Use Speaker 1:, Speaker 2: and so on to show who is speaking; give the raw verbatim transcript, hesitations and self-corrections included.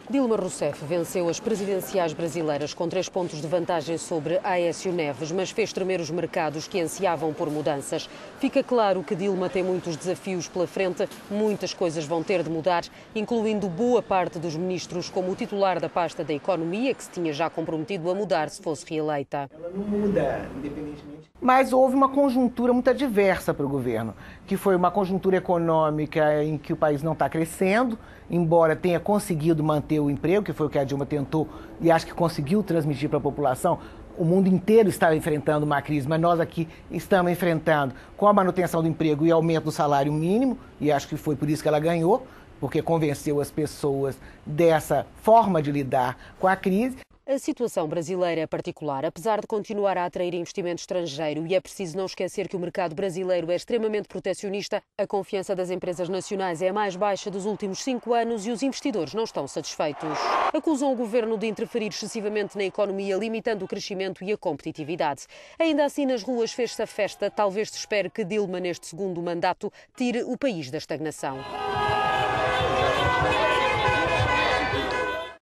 Speaker 1: Dilma Rousseff venceu as presidenciais brasileiras com três pontos de vantagem sobre Aécio Neves, mas fez tremer os mercados que ansiavam por mudanças. Fica claro que Dilma tem muitos desafios pela frente, muitas coisas vão ter de mudar, incluindo boa parte dos ministros, como o titular da pasta da Economia, que se tinha já comprometido a mudar se fosse reeleita.
Speaker 2: Ela não muda, independentemente. Mas houve uma conjuntura muito adversa para o governo, que foi uma conjuntura econômica em que o país não está crescendo, embora tenha conseguido manter o emprego, que foi o que a Dilma tentou e acho que conseguiu transmitir para a população. O mundo inteiro está enfrentando uma crise, mas nós aqui estamos enfrentando com a manutenção do emprego e aumento do salário mínimo, e acho que foi por isso que ela ganhou, porque convenceu as pessoas dessa forma de lidar com a crise.
Speaker 1: A situação brasileira é particular, apesar de continuar a atrair investimento estrangeiro, e é preciso não esquecer que o mercado brasileiro é extremamente protecionista, a confiança das empresas nacionais é a mais baixa dos últimos cinco anos e os investidores não estão satisfeitos. Acusam o governo de interferir excessivamente na economia, limitando o crescimento e a competitividade. Ainda assim, nas ruas fez-se a festa, talvez se espere que Dilma, neste segundo mandato, tire o país da estagnação.